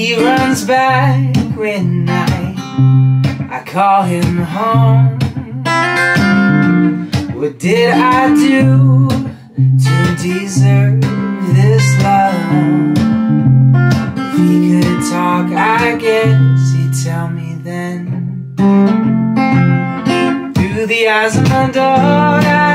He runs back when I call him home. What did I do to deserve this love? If he could talk, I guess he'd tell me then. Through the eyes of my daughter